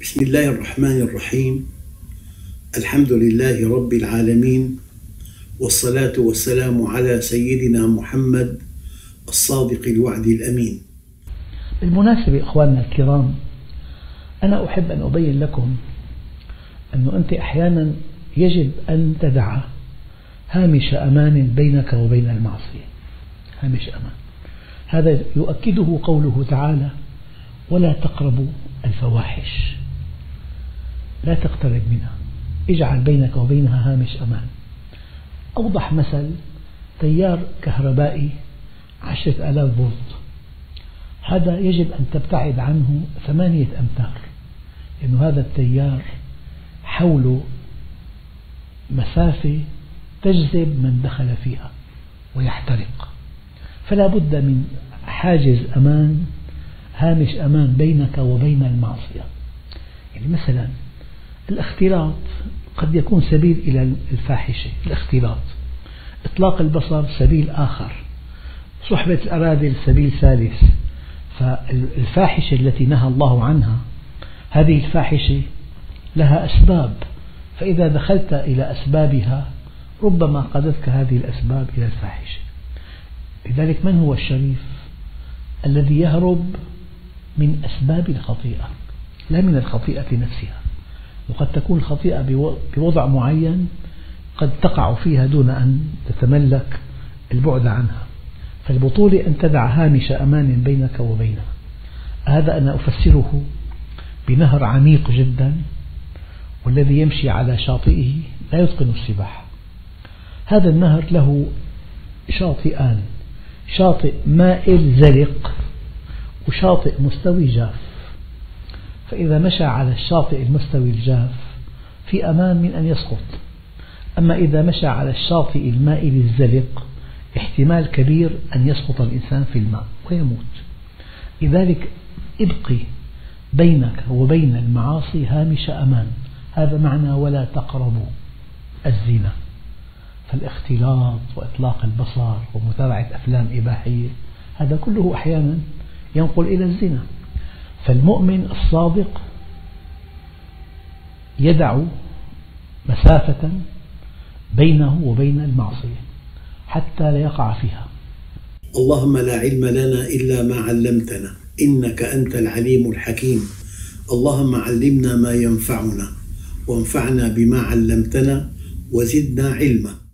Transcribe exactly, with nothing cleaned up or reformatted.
بسم الله الرحمن الرحيم. الحمد لله رب العالمين، والصلاة والسلام على سيدنا محمد الصادق الوعد الأمين. بالمناسبة إخواننا الكرام، أنا أحب أن أبين لكم أنه أنت أحيانا يجب أن تدع هامش أمان بينك وبين المعصية. هامش أمان هذا يؤكده قوله تعالى: ولا تقربوا الفواحش، لا تقترب منها، اجعل بينك وبينها هامش أمان. أوضح مثل: تيار كهربائي عشرة آلاف فولت، هذا يجب أن تبتعد عنه ثمانية أمتار، لأن هذا التيار حوله مسافة تجذب من دخل فيها ويحترق، فلا بد من حاجز أمان، هامش أمان بينك وبين المعصية. يعني مثلا الاختلاط قد يكون سبيل إلى الفاحشة، الاختلاط، إطلاق البصر سبيل آخر، صحبة الأراذل سبيل ثالث. فالفاحشة التي نهى الله عنها، هذه الفاحشة لها أسباب، فإذا دخلت إلى أسبابها ربما قادتك هذه الأسباب إلى الفاحشة. لذلك من هو الشريف؟ الذي يهرب من أسباب الخطيئة لا من الخطيئة نفسها. وقد تكون الخطيئة بوضع معين قد تقع فيها دون أن تتملك البعد عنها. فالبطولة أن تدع هامش أمان بينك وبينها. هذا أنا أفسره بنهر عميق جدا، والذي يمشي على شاطئه لا يتقن السباحة. هذا النهر له شاطئان، شاطئ مائل زلق وشاطئ مستوي جاف. فإذا مشى على الشاطئ المستوي الجاف في أمان من أن يسقط، أما إذا مشى على الشاطئ المائل الزلق احتمال كبير أن يسقط الإنسان في الماء ويموت. لذلك ابقي بينك وبين المعاصي هامش أمان. هذا معنى ولا تقربوا الزنا. فالاختلاط وإطلاق البصر ومتابعة أفلام إباحية هذا كله أحيانا ينقل إلى الزنا. فالمؤمن الصادق يدع مسافة بينه وبين المعصية حتى لا يقع فيها. اللهم لا علم لنا إلا ما علمتنا، إنك أنت العليم الحكيم. اللهم علمنا ما ينفعنا، وانفعنا بما علمتنا، وزدنا علما.